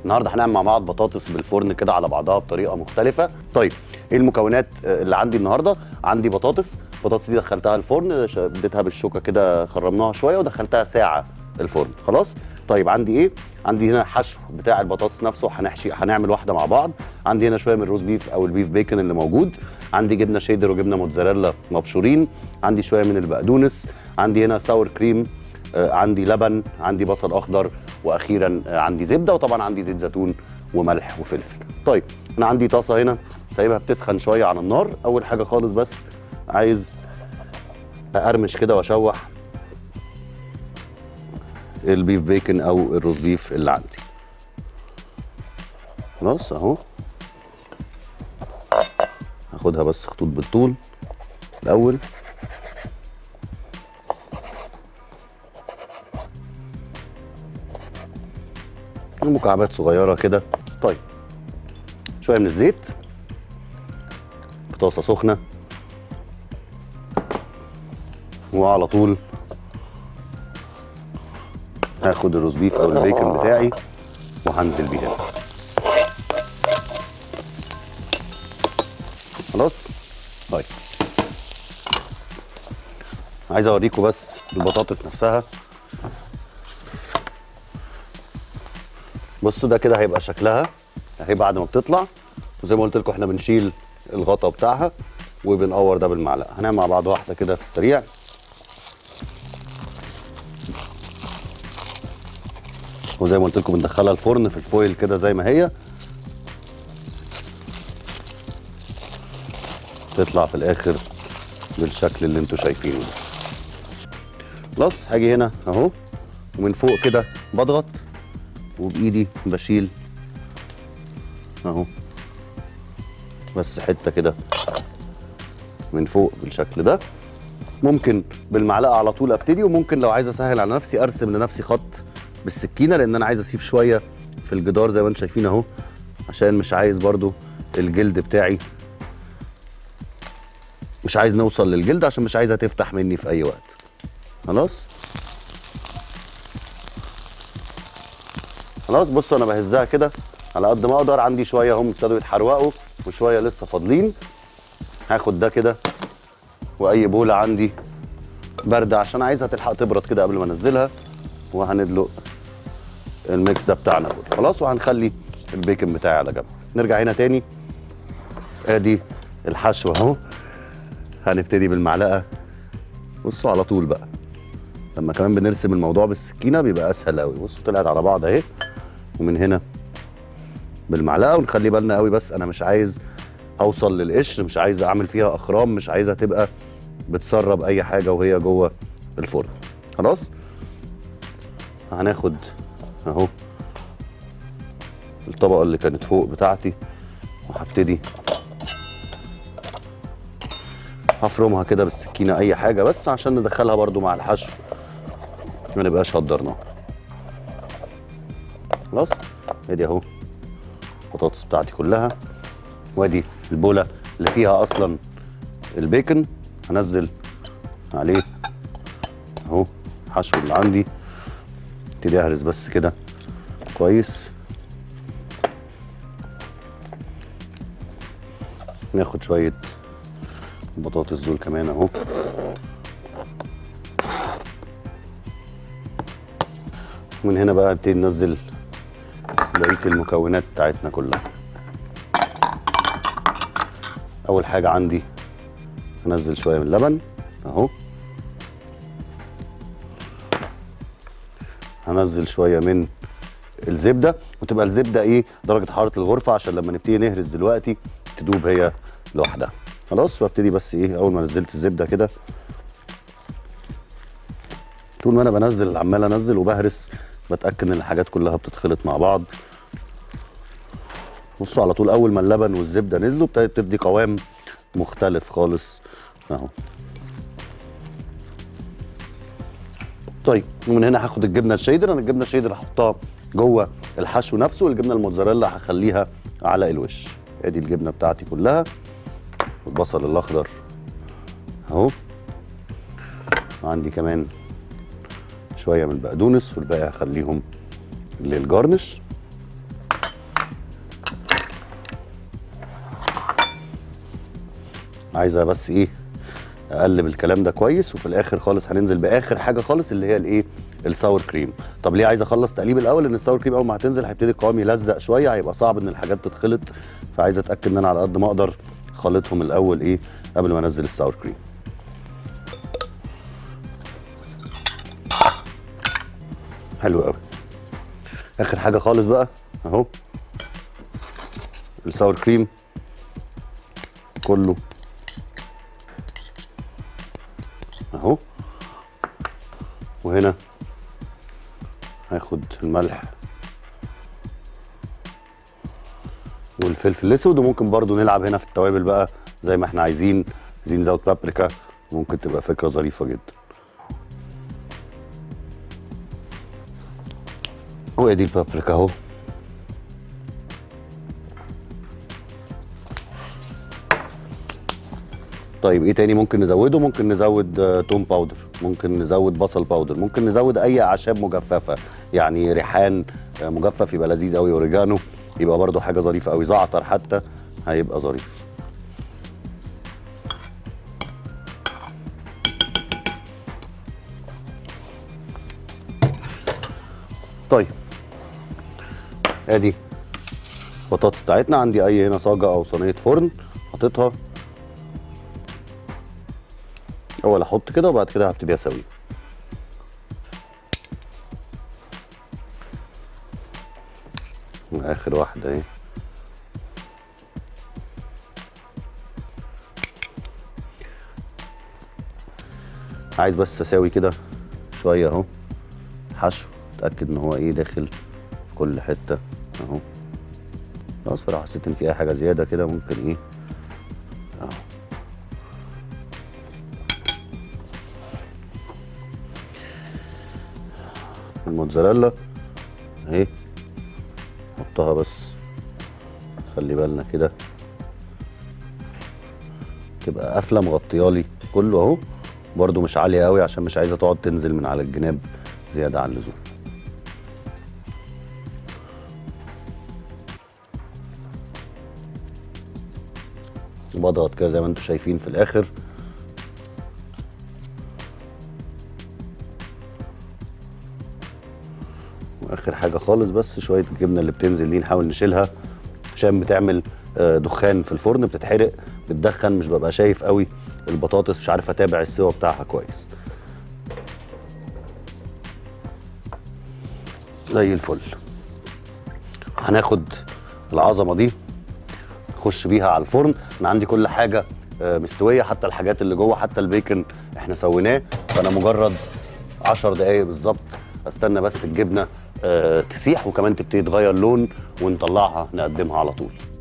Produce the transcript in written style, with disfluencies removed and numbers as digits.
النهارده هنعمل مع بعض بطاطس بالفرن كده على بعضها بطريقه مختلفه. طيب ايه المكونات اللي عندي النهارده؟ عندي بطاطس دي دخلتها الفرن، اديتها بالشوكه كده، خرمناها شويه ودخلتها ساعه الفرن. خلاص. طيب عندي ايه؟ عندي هنا حشو بتاع البطاطس نفسه، هنعمل واحده مع بعض. عندي هنا شويه من الروز بيف او البيف بيكن اللي موجود، عندي جبنه شيدر وجبنه موتزاريلا مبشورين، عندي شويه من البقدونس، عندي هنا ساور كريم، عندي لبن، عندي بصل اخضر، واخيرا عندي زبده، وطبعا عندي زيت زيتون وملح وفلفل. طيب انا عندي طاسه هنا سايبها بتسخن شويه على النار. اول حاجه خالص بس عايز اقرمش كده واشوح البيف بيكن او الروز بيف اللي عندي. خلاص اهو، هاخدها بس خطوط بالطول الاول. مكعبات صغيره كده. طيب شويه من الزيت في طاسه سخنه، وعلى طول هاخد الروز بيف او البيكن بتاعي وهنزل بيه هنا. خلاص. طيب عايز اوريكم بس البطاطس نفسها. بصوا ده كده هيبقى شكلها اهي بعد ما بتطلع، وزي ما قلت لكم احنا بنشيل الغطا بتاعها وبنقور ده بالمعلقه. هنعمل مع بعض واحده كده في السريع. وزي ما قلت لكم بندخلها الفرن في الفويل كده زي ما هي، تطلع في الاخر بالشكل اللي انتوا شايفينه ده. خلاص هاجي هنا اهو، ومن فوق كده بضغط وبايدي بشيل اهو بس حته كده من فوق بالشكل ده. ممكن بالمعلقه على طول ابتدي، وممكن لو عايز اسهل على نفسي ارسم لنفسي خط بالسكينه، لان انا عايز اسيب شويه في الجدار زي ما انتم شايفين اهو، عشان مش عايز برضو الجلد بتاعي، مش عايز نوصل للجلد عشان مش عايزها تفتح مني في اي وقت. خلاص. خلاص بصوا انا بهزها كده على قد ما اقدر. عندي شويه هم ابتدوا يتحرقوا وشويه لسه فاضلين. هاخد ده كده، واي بوله عندي بارده عشان عايزها تلحق تبرد كده قبل ما انزلها، وهندلق الميكس ده بتاعنا كله. خلاص. وهنخلي البيكن بتاعي على جنب. نرجع هنا تاني، ادي الحشو اهو. هنبتدي بالمعلقه. بصوا على طول بقى، لما كمان بنرسم الموضوع بالسكينه بيبقى اسهل قوي. بصوا طلعت على بعض اهي، ومن هنا بالمعلقه. ونخلي بالنا قوي بس انا مش عايز اوصل للقشر، مش عايز اعمل فيها اخرام، مش عايزها تبقى بتسرب اي حاجه وهي جوه الفرن. خلاص. هناخد اهو الطبقه اللي كانت فوق بتاعتي، وهبتدي هفرمها كده بالسكينه اي حاجه بس عشان ندخلها برده مع الحشو ما نبقاش هدرناها. خلاص. ادي اهو البطاطس بتاعتي كلها، وادي البوله اللي فيها اصلا البيكن هنزل عليه اهو الحشو اللي عندي. ابتدي اهرس بس كده كويس. ناخد شويه البطاطس دول كمان اهو، ومن هنا بقى نبتدي ننزل بقيه المكونات بتاعتنا كلها. اول حاجه عندي هنزل شويه من اللبن اهو، هنزل شويه من الزبده، وتبقى الزبده ايه درجه حراره الغرفه عشان لما نبتدي نهرس دلوقتي تدوب هي لوحدها. خلاص. وابتدي بس ايه، اول ما نزلت الزبده كده، طول ما انا بنزل عمال انزل وبهرس بتاكد ان الحاجات كلها بتتخلط مع بعض. بصوا على طول اول ما اللبن والزبده نزلوا ابتدت تدي قوام مختلف خالص اهو. طيب ومن هنا هاخد الجبنه الشيدر. انا الجبنه الشيدر هحطها جوه الحشو نفسه، والجبنه الموتزاريلا هخليها على الوش. ادي الجبنه بتاعتي كلها، والبصل الاخضر اهو، عندي كمان شويه من البقدونس، والباقي هخليهم للجارنش. عايزه بس ايه اقلب الكلام ده كويس، وفي الاخر خالص هننزل باخر حاجه خالص اللي هي الايه الساور كريم. طب ليه عايز اخلص تقليب الاول؟ لان الساور كريم اول ما هتنزل هيبتدي القوام يلزق شويه، هيبقى صعب ان الحاجات تتخلط، فعايز اتاكد ان انا على قد ما اقدر خلطهم الاول ايه قبل ما انزل الساور كريم. حلو قوي. اخر حاجه خالص بقى اهو الساور كريم كله اهو، وهنا هاخد الملح والفلفل الاسود، وممكن برضو نلعب هنا في التوابل بقى زي ما احنا عايزين نزود بابريكا، ممكن تبقى فكره ظريفه جدا. وادي البابريكا اهو. طيب ايه تاني ممكن نزوده؟ ممكن نزود توم باودر، ممكن نزود بصل باودر، ممكن نزود اي اعشاب مجففه، يعني ريحان مجفف يبقى لذيذ قوي، اوريجانو يبقى برده حاجه ظريفه قوي، زعتر حتى هيبقى ظريف. طيب ادي البطاطس بتاعتنا، عندي اي هنا صاجه او صينيه فرن حاططها، اول احط كده وبعد كده هبتدي اسويه. اخر واحده اهي. عايز بس اساوي كده شويه اهو حشو، اتاكد ان هو ايه داخل في كل حته اهو. خلاص لو حسيت ان في اي حاجه زياده كده ممكن ايه اهو. الموتزاريلا اهي نحطها، بس خلي بالنا كده تبقى قافله مغطيالي كله اهو، برده مش عاليه قوي عشان مش عايزه تقعد تنزل من على الجناب زياده عن اللزوم. بضغط كده زي ما انتم شايفين في الاخر. واخر حاجه خالص بس شويه الجبنه اللي بتنزل دي نحاول نشيلها عشان بتعمل دخان في الفرن، بتتحرق بتدخن، مش ببقى شايف قوي البطاطس، مش عارف اتابع السوا بتاعها كويس. زي الفل. هناخد العظمه دي نخش بيها على الفرن. انا عندي كل حاجه مستويه، حتى الحاجات اللي جوه، حتى البيكن احنا سويناه، فانا مجرد 10 دقايق بالظبط استنى بس الجبنه تسيح وكمان تبتدي تغير لون ونطلعها نقدمها على طول.